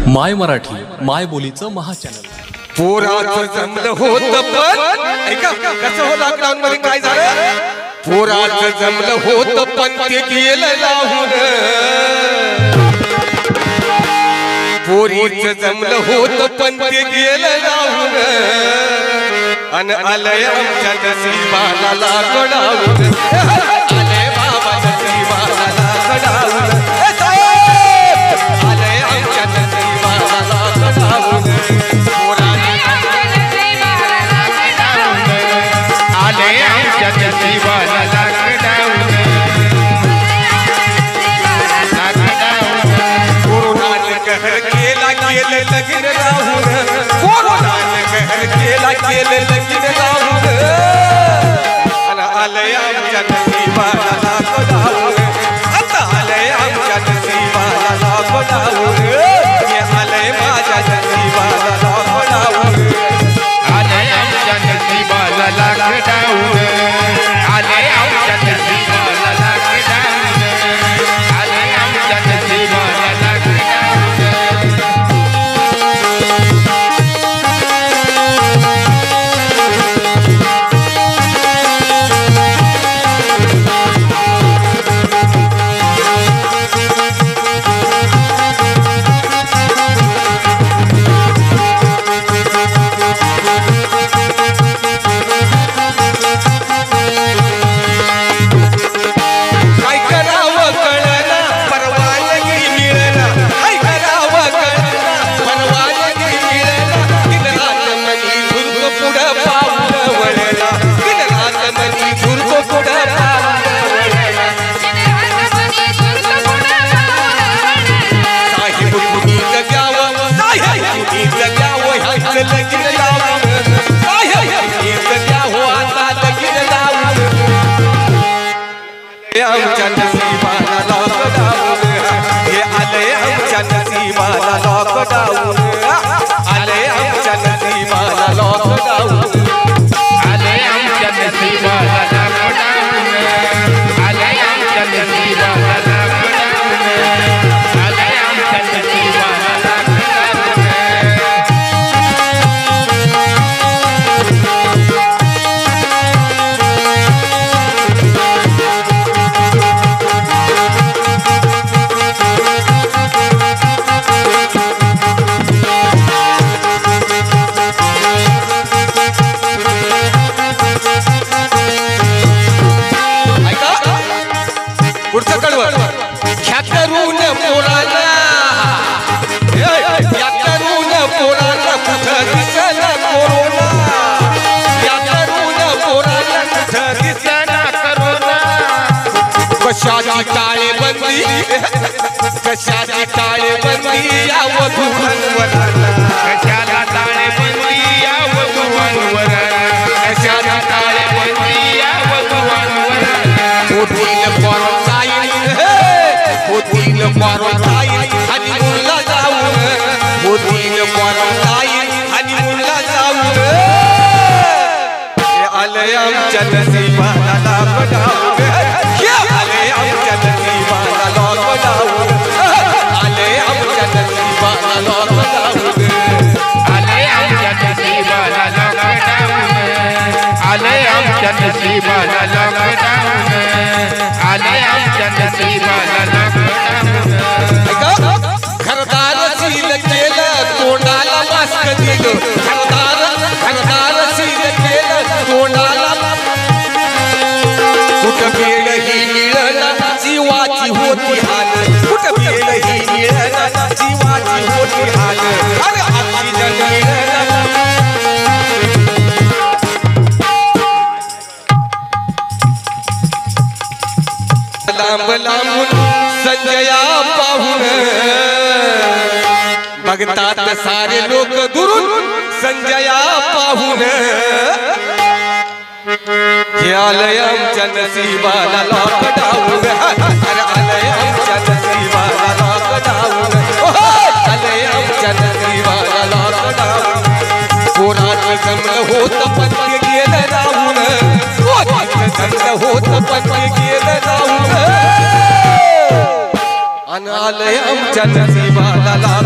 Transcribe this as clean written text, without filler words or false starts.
माय मराठी माय बोलीचं महाचॅनल. पोराचं जमलं होतं पण ऐका कसं हो लॉकडाऊन मध्ये काय झालं. पोराचं जमलं होतं पण ते गेलं लावून. पोरीचं जमलं होतं पण ते गेलं लावून. अन आलय आमच्या नशिबाला लाकडावून. आलय बाबा नशिबाला लाकडावून. आलय आमच्या नशिबाला लाकडावून. आले आमच्या नशिबाला लाकडावून. कोरोनानं कहर केला केलं लगीन राहून. कोरोनानं कहर केला केलं लगीन राहून. अन आलय आमच्या नशिबाला लाकडावून. आता आलय आमच्या नशिबाला लाकडावून. हे आलय माझ्या नशिबाला लाकडावून. आले आमच्या नशिबाला लाकडावून. आले आमच्या नशिबाला लाकडावून. आले आमच्या नशिबाला लाकडावून. काय करावं कळना परवानगी मिळेना. काय करावं कळना परवानगी मिळेना. दिन रात मनी झुरक पुढं पाऊल वळेना. दिन रात मनी झुरक पुढं पाऊल वळेना. साहेब कुणीच घ्यावं साहेब कुणीच घ्यावं ह्याचं लगीन लावून. साहेब कुणीच घ्यावं आता लगीन लावून. आमच्या नशिबाला लॉकडाऊन. हे आलंय आमच्या नशिबाला लॉकडाऊन. आलंय आमच्या नशिबाला लॉकडाऊन. आले आमच्या नशिबाला लाकडावून. आले आमच्या नशिबाला लाकडावून. आले आमच्या नशिबाला लाकडावून. ऐका पुढचं कडवं. ह्या तरुण पोराला या तरुण पोराला कुठं दिसला कोरोना. या तरुण पोराला कुठं दिसला करोना. कशाची टाळेबंदी कशाची टाळेबंदी या वधूंवराला. कशाला टाळेबंदी या वधूंवर. कशाला टाळेबंदी या वधूंवर. होतील क्वारंटाईन होतील क्वारंटाईन हनीमूनला जाऊन. होतील क्वारंटाईन हनीमूनला जाऊन. हे आलंय आमच्या नशिबाला लॉकडाऊन. हे आलंय आमच्या नशिबाला लॉकडाऊन. आलंय आमच्या नशिबाला लॉकडाऊन. आले आमच्या नशिबाला लॉकडाऊन. आले आमच्या नशिबाला लॉकडाऊन. आले आमच्या नशिबाला लॉकडाऊन. घरदार सील केलं तोंडाला मास्क दिलं. घरदार सील केलं तोंडाला. कुठं वेळही मिळना जीवाची होती हाल. कुठं वेळही मिळना जीवाची होती हाल. अरे ऑक्सिजन मिळना. लांब लांबून संजया पाहून बघतात सारे लोक दुरून. संजया पाहून हे आलंय आमच्या नशिबाला लॉकडाऊन. अरे आलंय आमच्या नशिबाला लॉकडाऊन. आलंय आमच्या नशिबाला लॉकडाऊन. पोराचं जमलं होतं पण ते गेलं राहून. पोराचं जमलं होतं पण ते गेलं राहून. अन आलंय आमच्या नशिबाला